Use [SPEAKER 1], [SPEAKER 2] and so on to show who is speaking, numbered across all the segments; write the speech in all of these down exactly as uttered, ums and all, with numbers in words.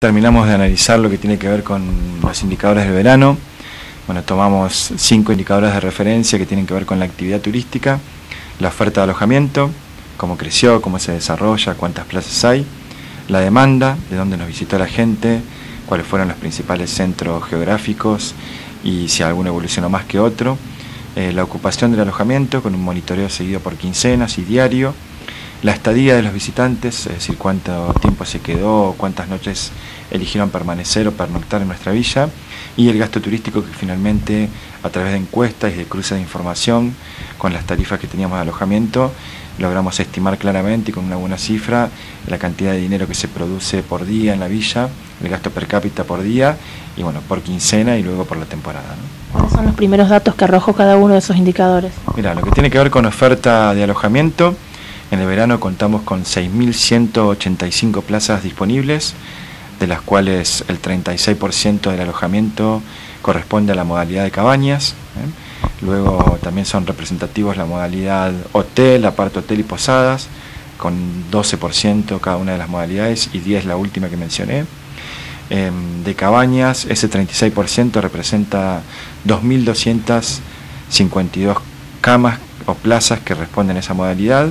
[SPEAKER 1] Terminamos de analizar lo que tiene que ver con los indicadores del verano. Bueno, tomamos cinco indicadores de referencia que tienen que ver con la actividad turística, la oferta de alojamiento, cómo creció, cómo se desarrolla, cuántas plazas hay, la demanda, de dónde nos visitó la gente, cuáles fueron los principales centros geográficos y si alguno evolucionó más que otro, eh, la ocupación del alojamiento con un monitoreo seguido por quincenas y diario, la estadía de los visitantes, es decir, cuánto tiempo se quedó, cuántas noches eligieron permanecer o pernoctar en nuestra villa, y el gasto turístico que finalmente, a través de encuestas y de cruces de información con las tarifas que teníamos de alojamiento, logramos estimar claramente y con una buena cifra la cantidad de dinero que se produce por día en la villa, el gasto per cápita por día, y bueno, por quincena y luego por la temporada, ¿no?
[SPEAKER 2] ¿Cuáles son los primeros datos que arrojó cada uno de esos indicadores?
[SPEAKER 1] Mira, lo que tiene que ver con oferta de alojamiento, en el verano contamos con seis mil ciento ochenta y cinco plazas disponibles, de las cuales el treinta y seis por ciento del alojamiento corresponde a la modalidad de cabañas, ¿eh? Luego también son representativos la modalidad hotel, apart hotel y posadas, con doce por ciento cada una de las modalidades y diez la última que mencioné. Eh, de cabañas, ese treinta y seis por ciento representa dos mil doscientas cincuenta y dos camas o plazas que responden a esa modalidad,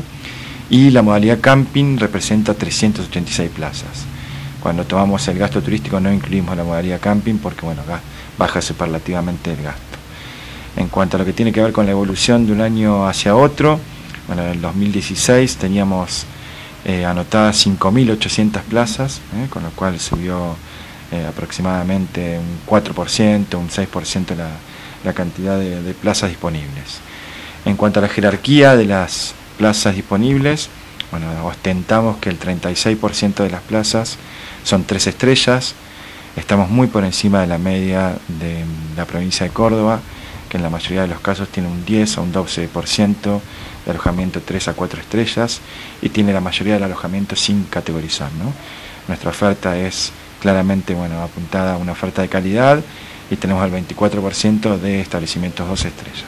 [SPEAKER 1] y la modalidad camping representa trescientas ochenta y seis plazas. Cuando tomamos el gasto turístico no incluimos la modalidad camping porque bueno, baja superlativamente el gasto. En cuanto a lo que tiene que ver con la evolución de un año hacia otro, bueno, en el dos mil dieciséis teníamos eh, anotadas cinco mil ochocientas plazas, eh, con lo cual subió eh, aproximadamente un cuatro por ciento, un seis por ciento la, la cantidad de, de plazas disponibles. En cuanto a la jerarquía de las plazas disponibles, bueno, ostentamos que el treinta y seis por ciento de las plazas son tres estrellas, estamos muy por encima de la media de la provincia de Córdoba, que en la mayoría de los casos tiene un diez o un doce por ciento de alojamiento tres a cuatro estrellas y tiene la mayoría del alojamiento sin categorizar, ¿no? Nuestra oferta es claramente bueno, apuntada a una oferta de calidad y tenemos el veinticuatro por ciento de establecimientos dos estrellas,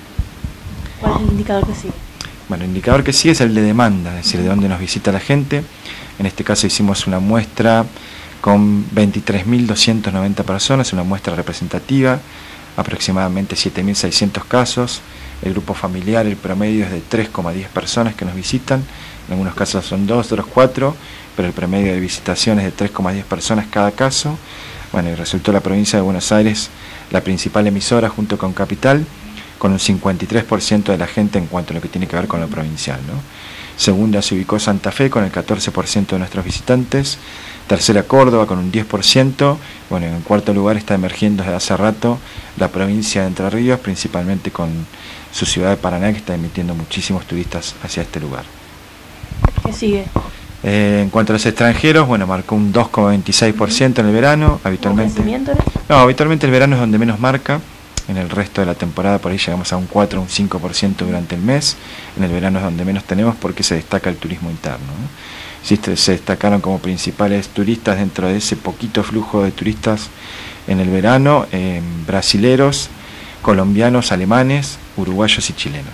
[SPEAKER 1] ¿no?
[SPEAKER 2] ¿Cuál es el indicador que sigue?
[SPEAKER 1] Bueno, el indicador que sigue es el de demanda, es decir, de dónde nos visita la gente. En este caso hicimos una muestra con veintitrés mil doscientas noventa personas, una muestra representativa, aproximadamente siete mil seiscientos casos. El grupo familiar, el promedio es de tres coma diez personas que nos visitan, en algunos casos son dos, otros cuatro, pero el promedio de visitación es de tres coma diez personas cada caso. Bueno, y resultó la provincia de Buenos Aires la principal emisora junto con Capital, con un cincuenta y tres por ciento de la gente en cuanto a lo que tiene que ver con lo provincial, ¿no? Segunda se ubicó Santa Fe con el catorce por ciento de nuestros visitantes, tercera Córdoba con un diez por ciento, bueno, en cuarto lugar está emergiendo desde hace rato la provincia de Entre Ríos, principalmente con su ciudad de Paraná, que está emitiendo muchísimos turistas hacia este lugar.
[SPEAKER 2] ¿Qué sigue?
[SPEAKER 1] Eh, en cuanto a los extranjeros, bueno, marcó un dos coma veintiséis por ciento en el verano, habitualmente. No, habitualmente el verano es donde menos marca. En el resto de la temporada por ahí llegamos a un cuatro o un cinco por ciento durante el mes. En el verano es donde menos tenemos porque se destaca el turismo interno, ¿no? Sí, se destacaron como principales turistas dentro de ese poquito flujo de turistas en el verano, eh, brasileros, colombianos, alemanes, uruguayos y chilenos,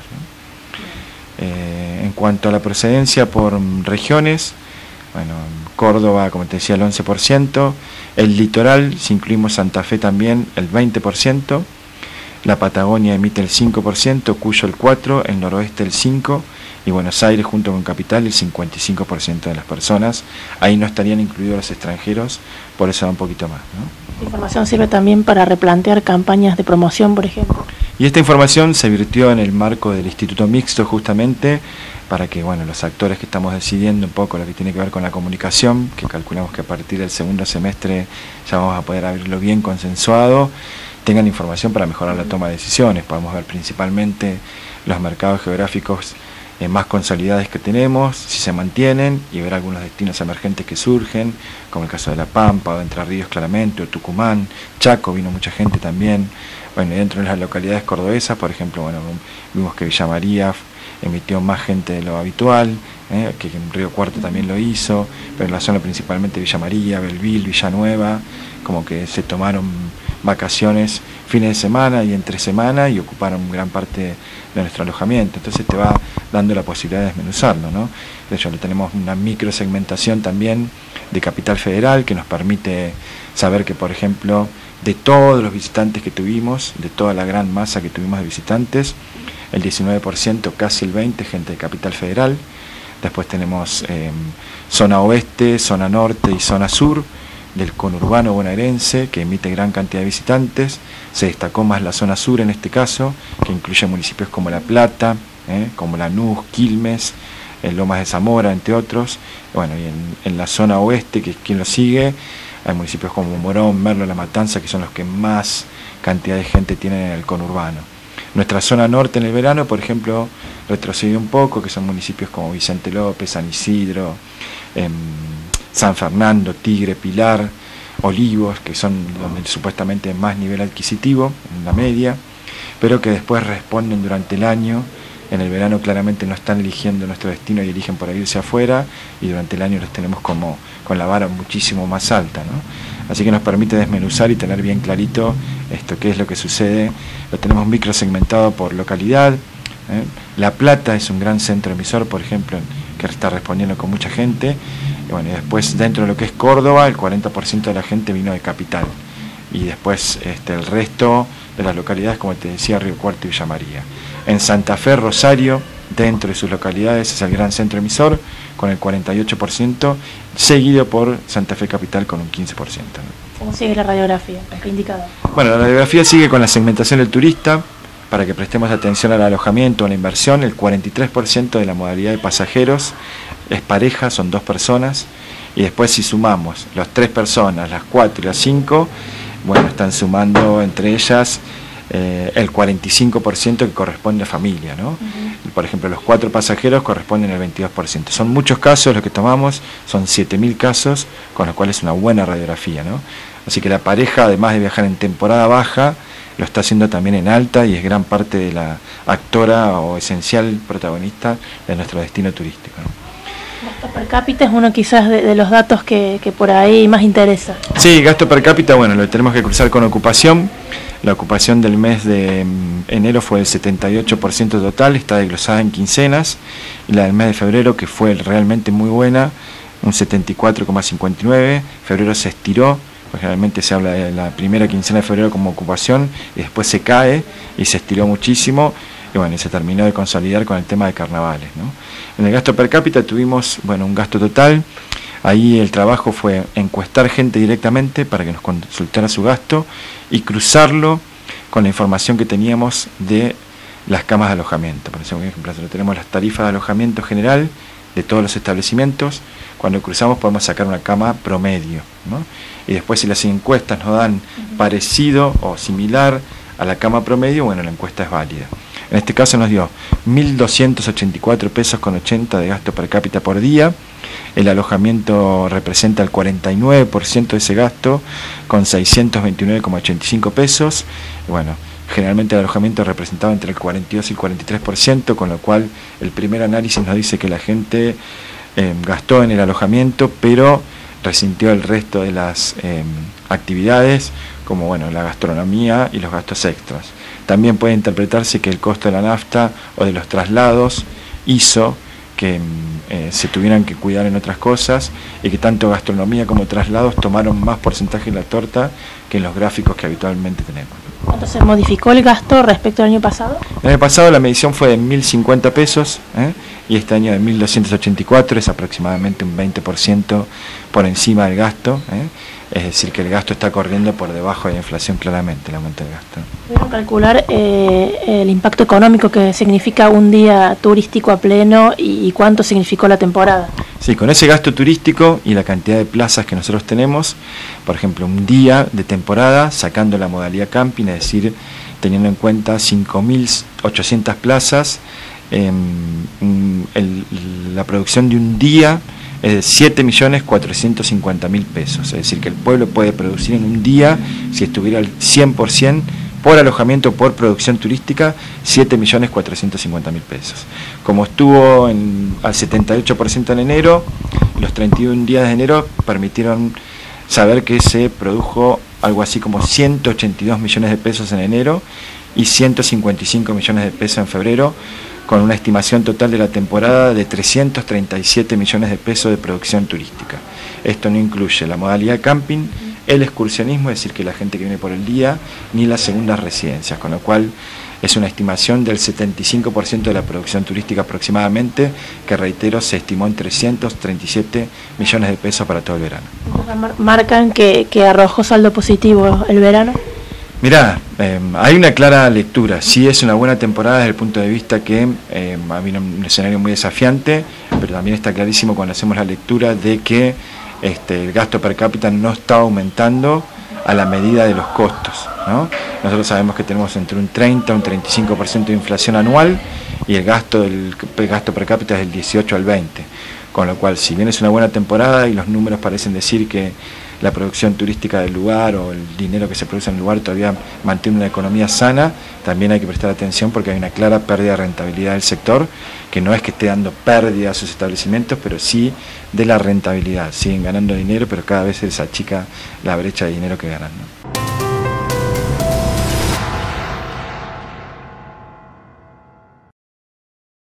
[SPEAKER 1] ¿no? Eh, en cuanto a la procedencia por regiones, bueno, Córdoba, como te decía, el once por ciento, el litoral, si incluimos Santa Fe también, el veinte por ciento, la Patagonia emite el cinco por ciento, Cuyo el cuatro por ciento, el noroeste el cinco por ciento y Buenos Aires junto con Capital el cincuenta y cinco por ciento de las personas. Ahí no estarían incluidos los extranjeros, por eso va un poquito más, ¿no?
[SPEAKER 2] Esta información sirve también para replantear campañas de promoción, por ejemplo.
[SPEAKER 1] Y esta información se virtió en el marco del Instituto Mixto justamente para que bueno, los actores que estamos decidiendo un poco lo que tiene que ver con la comunicación, que calculamos que a partir del segundo semestre ya vamos a poder abrirlo bien consensuado, tengan información para mejorar la toma de decisiones. Podemos ver principalmente los mercados geográficos eh, más consolidados que tenemos, si se mantienen, y ver algunos destinos emergentes que surgen, como el caso de La Pampa, o de Entre Ríos claramente, o Tucumán, Chaco, vino mucha gente también. Bueno, y dentro de las localidades cordobesas, por ejemplo, bueno, vimos que Villa María emitió más gente de lo habitual, eh, que en Río Cuarto también lo hizo, pero en la zona principalmente Villa María, Belville, Villanueva, como que se tomaron vacaciones fines de semana y entre semana y ocuparon gran parte de nuestro alojamiento. Entonces te va dando la posibilidad de desmenuzarlo, ¿no? De hecho, tenemos una microsegmentación también de Capital Federal que nos permite saber que, por ejemplo, de todos los visitantes que tuvimos, de toda la gran masa que tuvimos de visitantes, el diecinueve por ciento, casi el veinte por ciento, gente de Capital Federal. Después tenemos eh, zona oeste, zona norte y zona sur del conurbano bonaerense, que emite gran cantidad de visitantes. Se destacó más la zona sur en este caso, que incluye municipios como La Plata, eh, como Lanús, Quilmes, en Lomas de Zamora, entre otros. Bueno, y en, en la zona oeste, que es quien lo sigue, hay municipios como Morón, Merlo, La Matanza, que son los que más cantidad de gente tienen en el conurbano. Nuestra zona norte en el verano, por ejemplo, retrocedió un poco, que son municipios como Vicente López, San Isidro, eh, San Fernando, Tigre, Pilar, Olivos, que son donde supuestamente más nivel adquisitivo, en la media, pero que después responden durante el año. En el verano claramente no están eligiendo nuestro destino y eligen por irse afuera, y durante el año los tenemos como con la vara muchísimo más alta, ¿no? Así que nos permite desmenuzar y tener bien clarito esto, qué es lo que sucede. Lo tenemos microsegmentado por localidad. ¿eh? La Plata es un gran centro emisor, por ejemplo, que está respondiendo con mucha gente. Y bueno, y después dentro de lo que es Córdoba, el cuarenta por ciento de la gente vino de Capital. Y después este, el resto de las localidades, como te decía, Río Cuarto y Villa María. En Santa Fe, Rosario, dentro de sus localidades, es el gran centro emisor, con el cuarenta y ocho por ciento, seguido por Santa Fe Capital con un quince por ciento. ¿no?
[SPEAKER 2] ¿Cómo sigue la radiografía? ¿Qué indicador?
[SPEAKER 1] Bueno, la radiografía sigue con la segmentación del turista, para que prestemos atención al alojamiento, a la inversión. El cuarenta y tres por ciento de la modalidad de pasajeros es pareja, son dos personas, y después si sumamos las tres personas, las cuatro y las cinco, bueno, están sumando entre ellas eh, el cuarenta y cinco por ciento que corresponde a familia, ¿no? Uh-huh. Por ejemplo, los cuatro pasajeros corresponden al veintidós por ciento. Son muchos casos los que tomamos, son siete mil casos, con lo cual es una buena radiografía, ¿no? Así que la pareja, además de viajar en temporada baja, lo está haciendo también en alta y es gran parte de la actora o esencial protagonista de nuestro destino turístico, ¿no?
[SPEAKER 2] Gasto per cápita es uno quizás de, de los datos que, que por ahí más interesa.
[SPEAKER 1] Sí, gasto per cápita, bueno, lo tenemos que cruzar con ocupación. La ocupación del mes de enero fue el setenta y ocho por ciento total, está desglosada en quincenas, y la del mes de febrero, que fue realmente muy buena, un setenta y cuatro coma cincuenta y nueve, febrero se estiró, pues generalmente se habla de la primera quincena de febrero como ocupación, y después se cae, y se estiró muchísimo, y bueno, y se terminó de consolidar con el tema de carnavales, ¿no? En el gasto per cápita tuvimos, bueno, un gasto total. Ahí el trabajo fue encuestar gente directamente para que nos consultara su gasto y cruzarlo con la información que teníamos de las camas de alojamiento. Por ejemplo, tenemos las tarifas de alojamiento general de todos los establecimientos. Cuando cruzamos podemos sacar una cama promedio, ¿no? Y después si las encuestas nos dan parecido o similar a la cama promedio, bueno, la encuesta es válida. En este caso nos dio mil doscientos ochenta y cuatro pesos con ochenta de gasto per cápita por día. El alojamiento representa el cuarenta y nueve por ciento de ese gasto, con seiscientos veintinueve coma ochenta y cinco pesos. Y bueno, generalmente el alojamiento representaba entre el cuarenta y dos y el cuarenta y tres por ciento, con lo cual el primer análisis nos dice que la gente eh, gastó en el alojamiento, pero resintió el resto de las eh, actividades, como bueno, la gastronomía y los gastos extras. También puede interpretarse que el costo de la nafta o de los traslados hizo que eh, se tuvieran que cuidar en otras cosas y que tanto gastronomía como traslados tomaron más porcentaje en la torta que en los gráficos que habitualmente tenemos.
[SPEAKER 2] ¿Cuánto se modificó el gasto respecto al año pasado?
[SPEAKER 1] El año pasado la medición fue de mil cincuenta pesos ¿eh? y este año de mil doscientos ochenta y cuatro, es aproximadamente un veinte por ciento por encima del gasto. ¿eh? Es decir, que el gasto está corriendo por debajo de la inflación claramente, el aumento del gasto.
[SPEAKER 2] ¿Pudieron calcular eh, el impacto económico que significa un día turístico a pleno y, y cuánto significó la temporada?
[SPEAKER 1] Sí, con ese gasto turístico y la cantidad de plazas que nosotros tenemos, por ejemplo, un día de temporada, sacando la modalidad camping, es decir, teniendo en cuenta cinco mil ochocientas plazas, eh, el, la producción de un día es de siete millones cuatrocientos cincuenta mil pesos, es decir, que el pueblo puede producir en un día, si estuviera al cien por ciento por alojamiento, por producción turística, siete millones cuatrocientos cincuenta mil pesos. Como estuvo en, al setenta y ocho por ciento en enero, los treinta y un días de enero permitieron saber que se produjo algo así como ciento ochenta y dos millones de pesos en enero y ciento cincuenta y cinco millones de pesos en febrero, con una estimación total de la temporada de trescientos treinta y siete millones de pesos de producción turística. Esto no incluye la modalidad camping, el excursionismo, es decir, que la gente que viene por el día, ni las segundas residencias, con lo cual es una estimación del setenta y cinco por ciento de la producción turística aproximadamente, que reitero, se estimó en trescientos treinta y siete millones de pesos para todo el verano.
[SPEAKER 2] ¿Marcan que, que arrojó saldo positivo el verano?
[SPEAKER 1] Mirá, eh, hay una clara lectura. Sí es una buena temporada desde el punto de vista que eh, había un escenario muy desafiante, pero también está clarísimo cuando hacemos la lectura de que este, el gasto per cápita no está aumentando a la medida de los costos, ¿no? Nosotros sabemos que tenemos entre un treinta y un treinta y cinco por ciento de inflación anual y el gasto, del, el gasto per cápita es del dieciocho al veinte, con lo cual, si bien es una buena temporada y los números parecen decir que la producción turística del lugar o el dinero que se produce en el lugar todavía mantiene una economía sana, también hay que prestar atención porque hay una clara pérdida de rentabilidad del sector, que no es que esté dando pérdida a sus establecimientos, pero sí de la rentabilidad. Siguen ganando dinero, pero cada vez se desachica la brecha de dinero que ganan, ¿no?